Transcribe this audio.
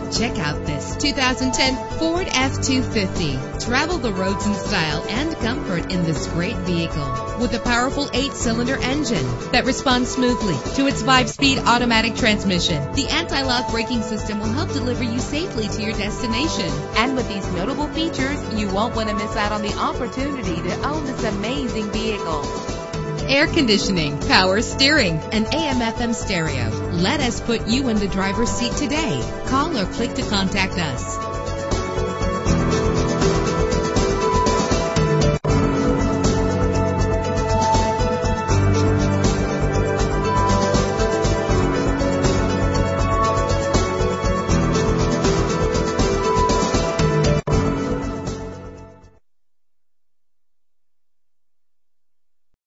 Check out this 2010 Ford F-250. Travel the roads in style and comfort in this great vehicle with a powerful 8-cylinder engine that responds smoothly to its 5-speed automatic transmission. The anti-lock braking system will help deliver you safely to your destination. And with these notable features, you won't want to miss out on the opportunity to own this amazing vehicle. Air conditioning, power steering, and AM/FM stereo. Let us put you in the driver's seat today. Call or click to contact us.